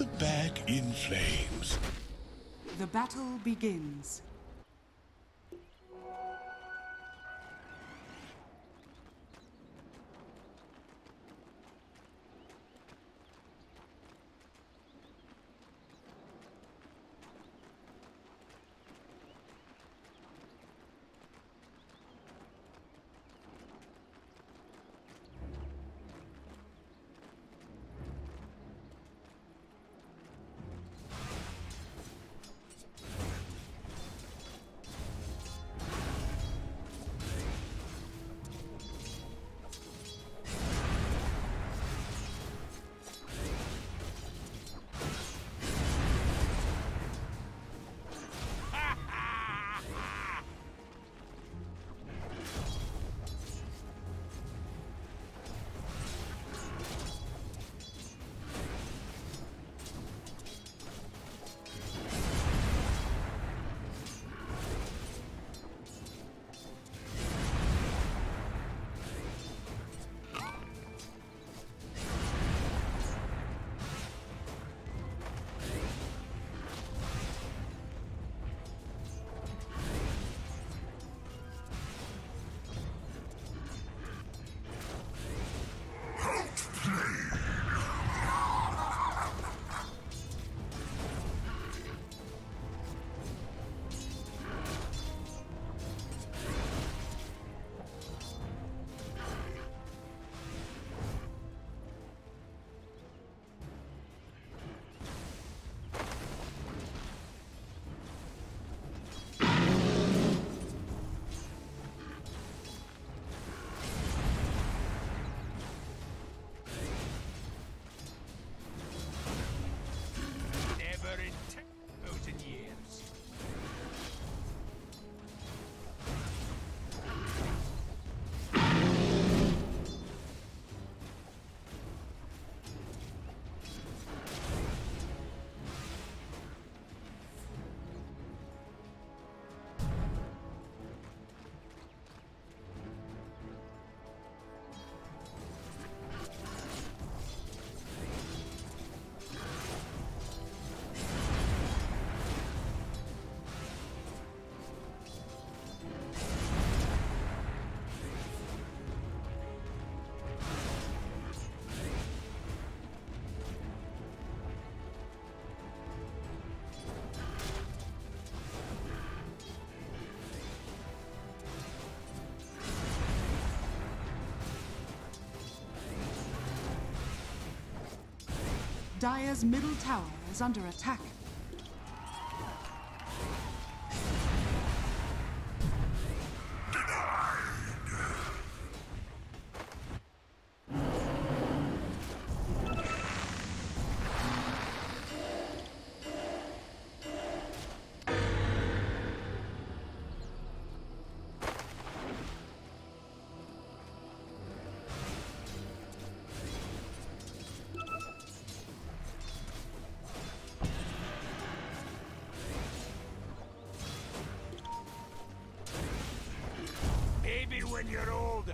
the bag in flames. The battle begins. Dire's middle tower is under attack. Maybe when you're older.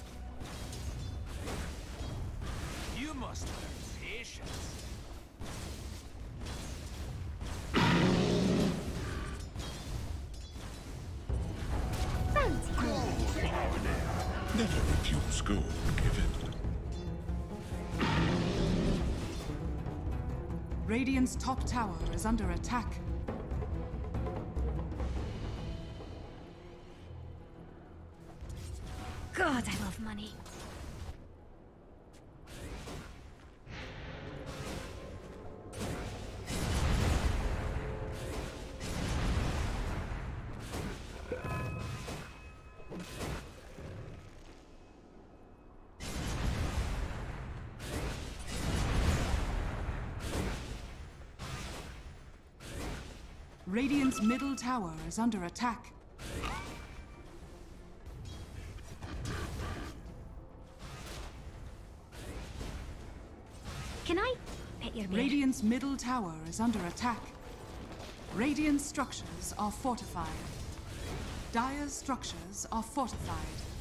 You must learn patience. school given. Radiant's top tower is under attack. God, I love money. Radiant's middle tower is under attack. Can I pet your mare? Radiant's middle tower is under attack. Radiant structures are fortified. Dire's structures are fortified.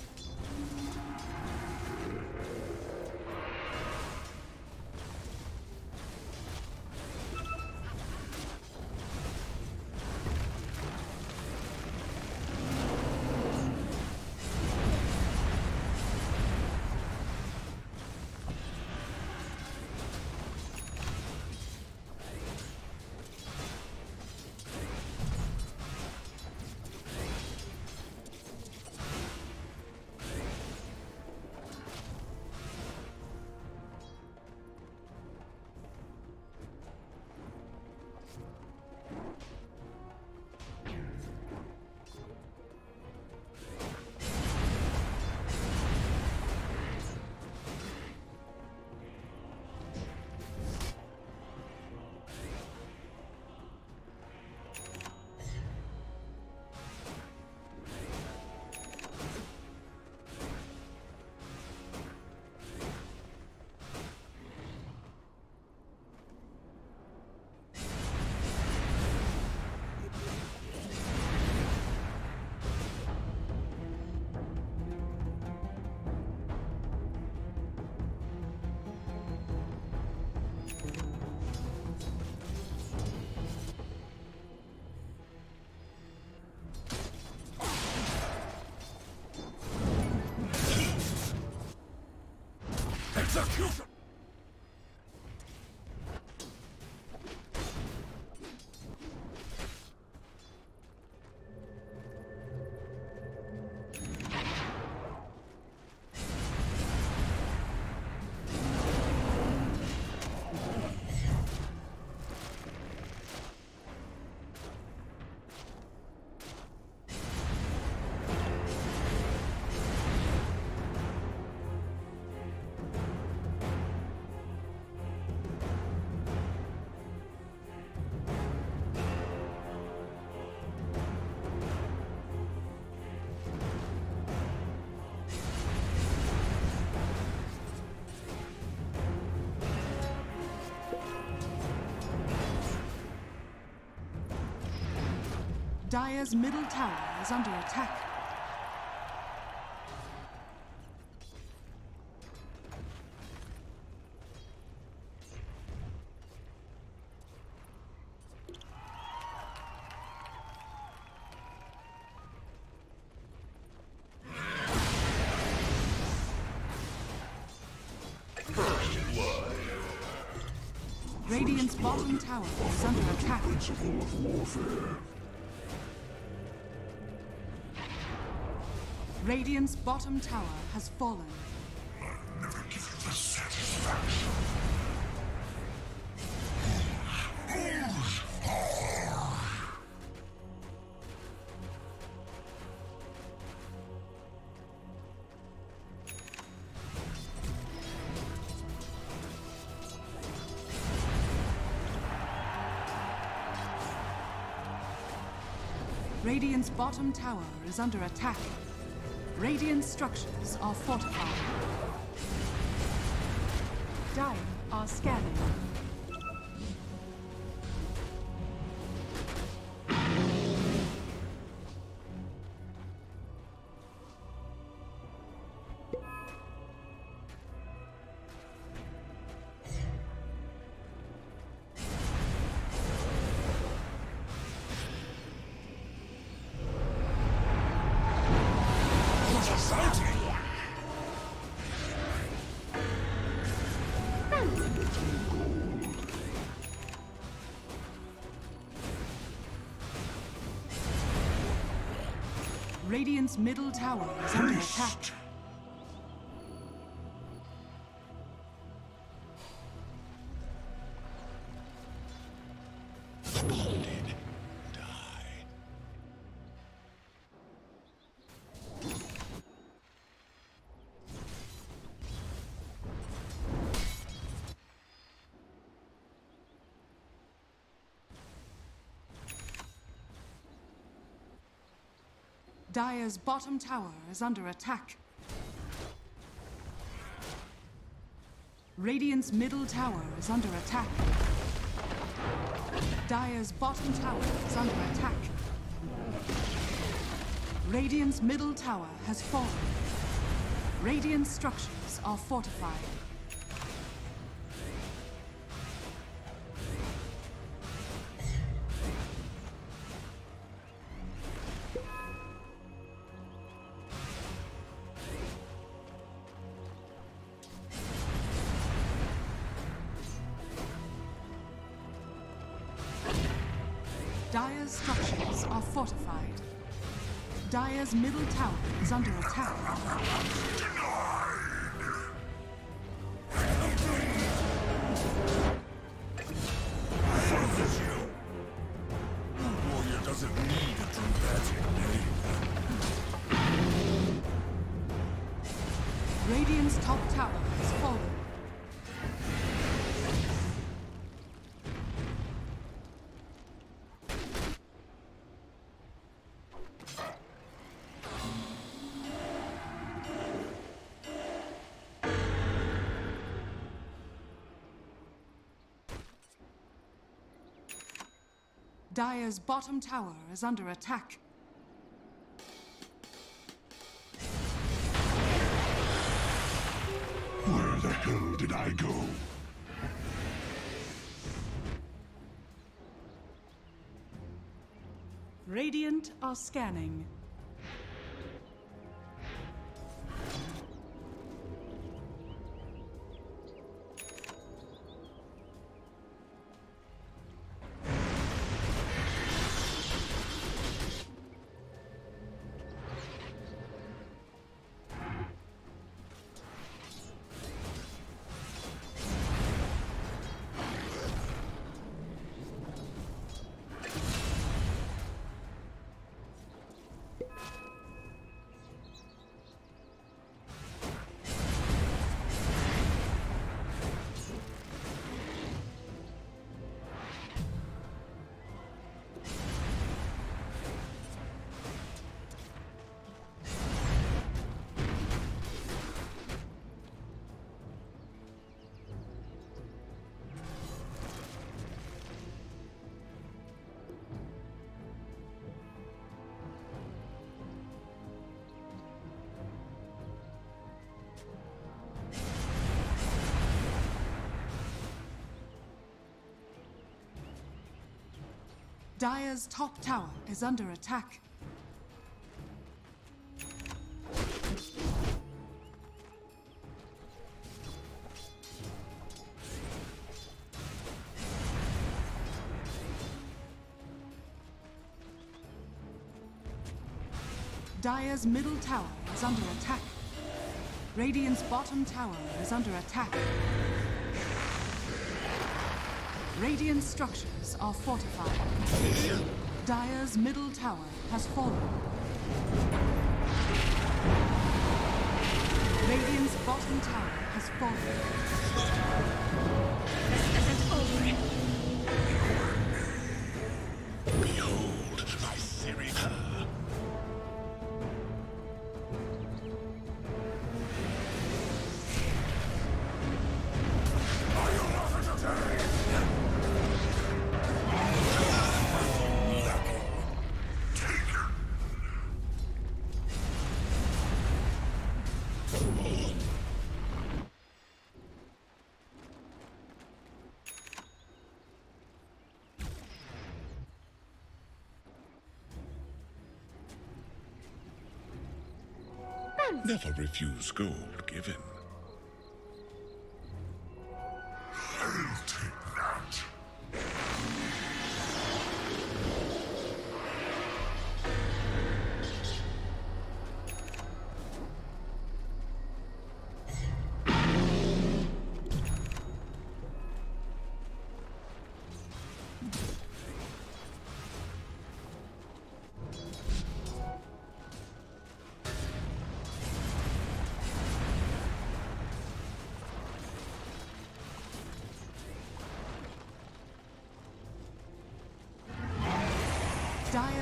Execution! Dire's middle tower is under attack. Radiant's bottom tower is under attack. Principle of warfare. Radiant's bottom tower has fallen. I'll never give you the satisfaction. Radiant's bottom tower is under attack. Radiant structures are fortified. Dire are scanning. Radiant's middle tower is under attack. Splendid. Die. Dire's bottom tower is under attack. Radiant's middle tower is under attack. Dire's bottom tower is under attack. Radiant's middle tower has fallen. Radiant structures are fortified. Dire's structures are fortified. Dire's middle tower is under attack. Warrior doesn't need a dramatic name. Radiant's top tower has fallen. Dire's bottom tower is under attack. Where the hell did I go? Radiant are scanning. Dire's top tower is under attack. Dire's middle tower is under attack. Radiant's bottom tower is under attack. Radiant structures are fortified. Dire's middle tower has fallen. Radiant's bottom tower has fallen. This isn't over. Behold my Sirika. Never refuse gold given. I'll take that.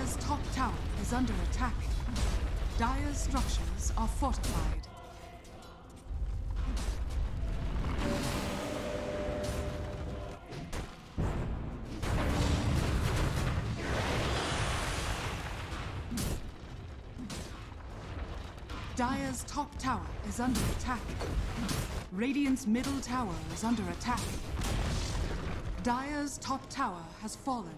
Dire's top tower is under attack. Dire's structures are fortified. Dire's top tower is under attack. Radiant's middle tower is under attack. Dire's top tower has fallen.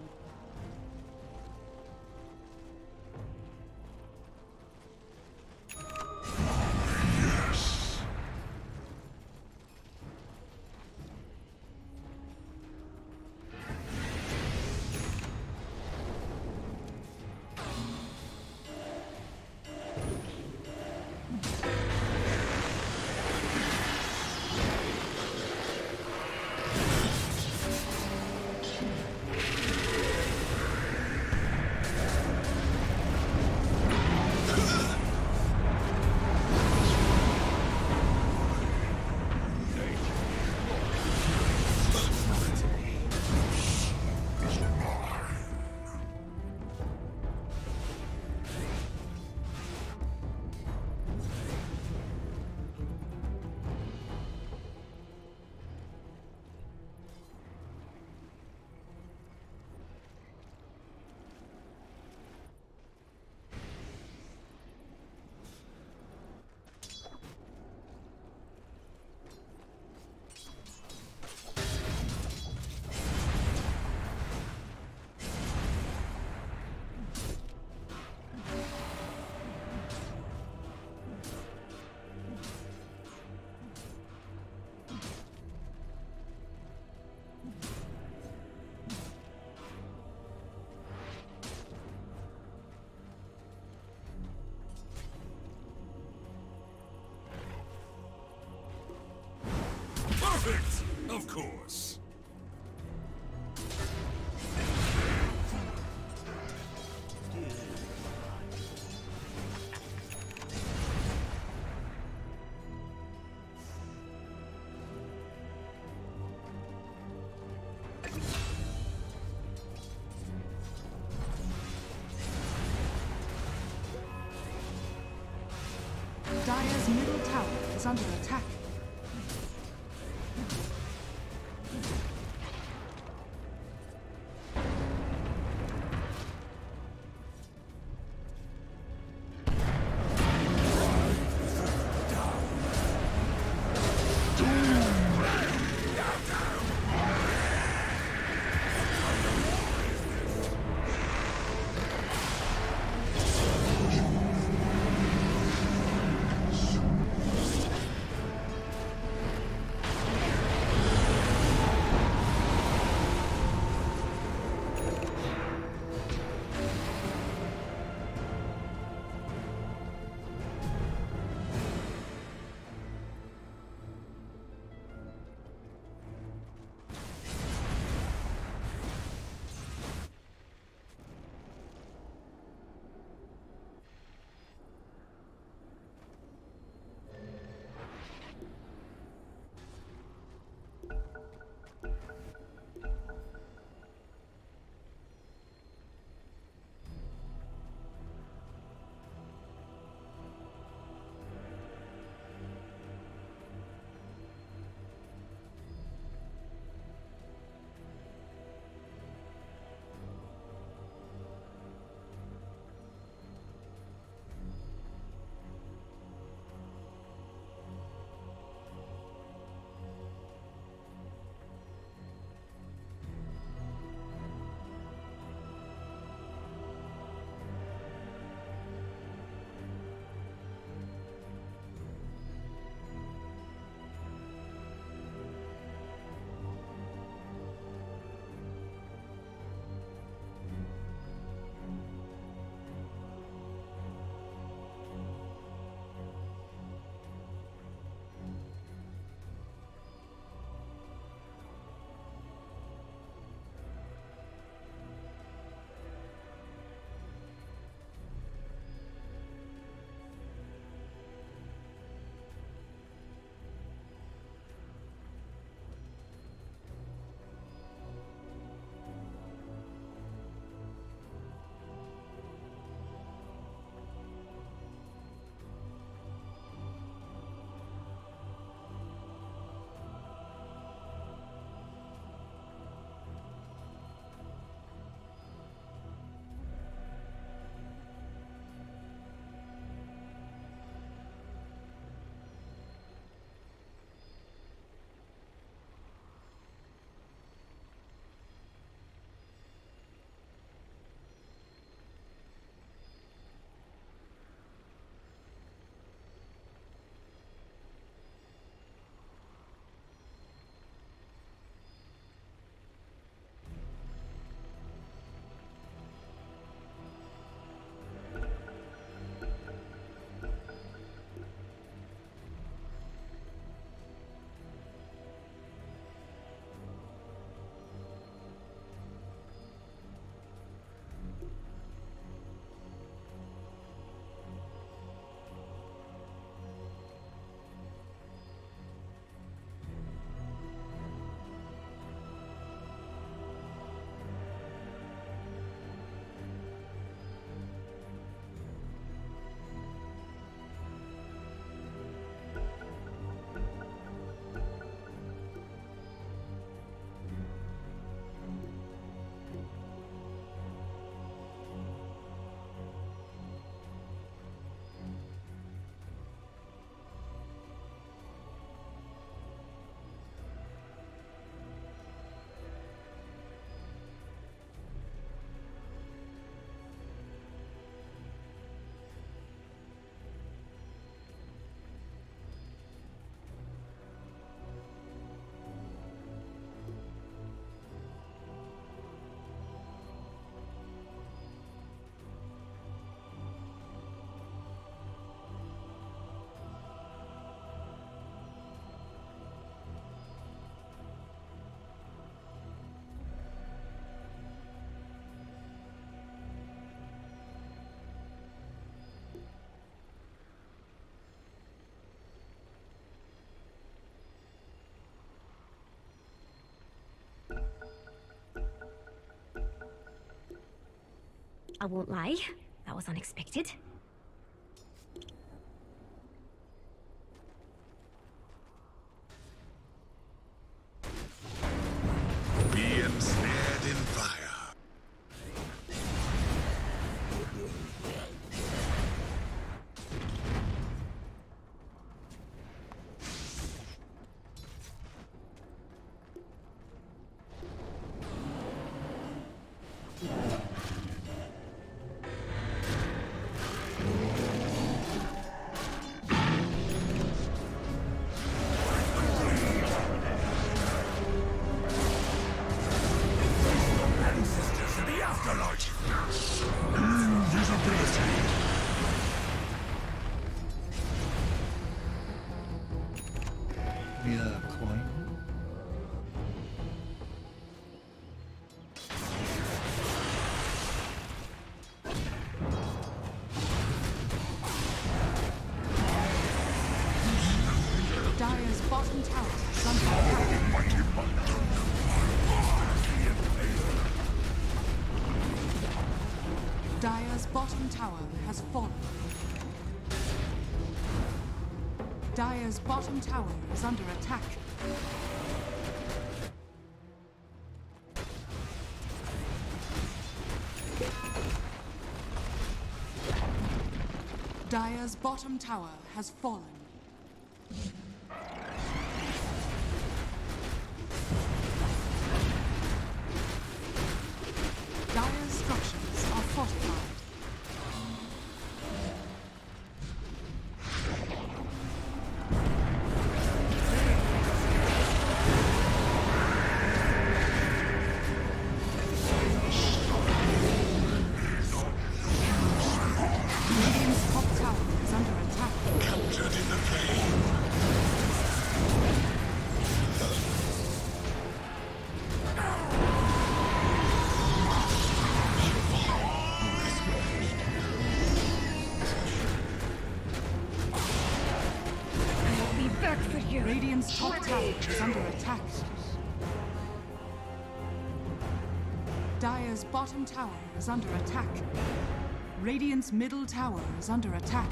Perfect! Of course. Dire's middle tower is under attack. I won't lie, that was unexpected. Be ensnared in fire. Need a coin? Dire's bottom tower is under attack. Dire's bottom tower has fallen. Dire's bottom tower is under attack. Dire's bottom tower has fallen. Dire's structures are fortified. Radiant's top tower is under attack. Captured in the flame. I'll be back for you. Radiant's top tower is under attack. Dire's bottom tower is under attack. Radiant's middle tower is under attack.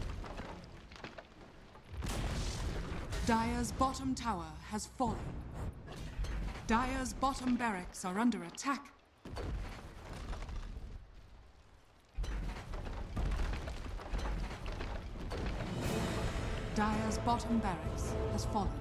Dire's bottom tower has fallen. Dire's bottom barracks are under attack. Dire's bottom barracks has fallen.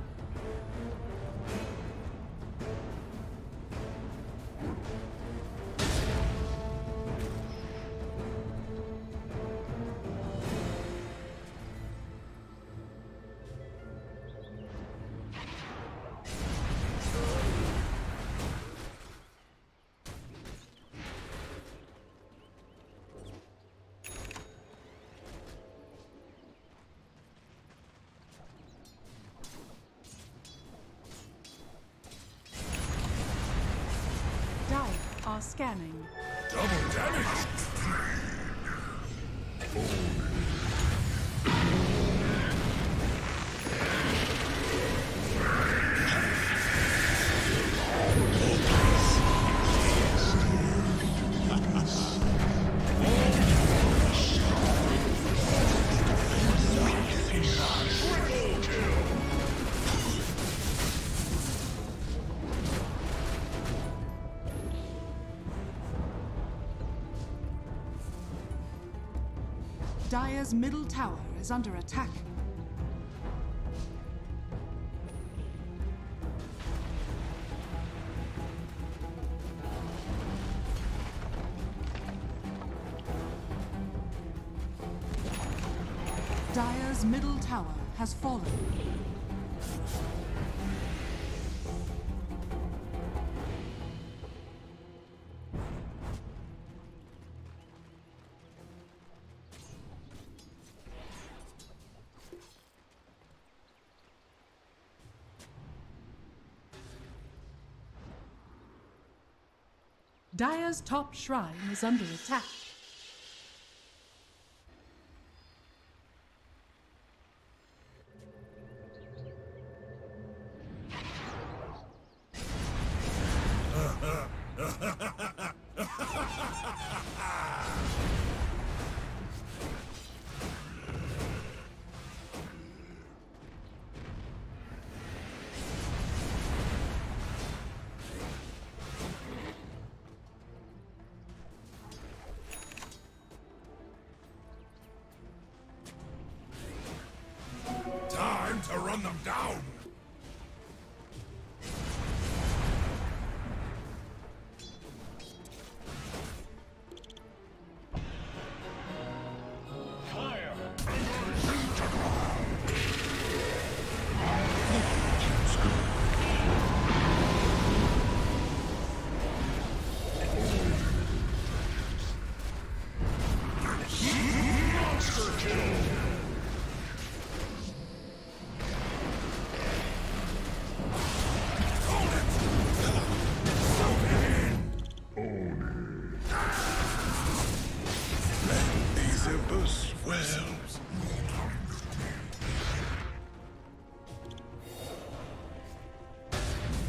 Dire are scanning. Double damage. Dire's middle tower is under attack. Dire's middle tower has fallen. Dire's top shrine is under attack.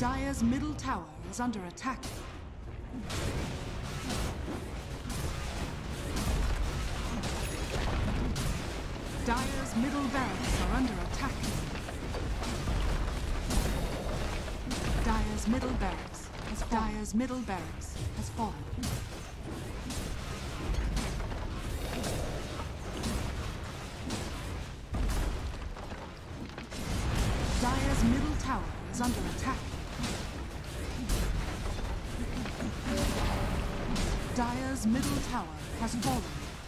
Dire's middle tower is under attack. Dire's middle barracks are under attack. Dire's middle barracks has fallen. Dire's middle tower is under attack. Dire's middle tower has fallen.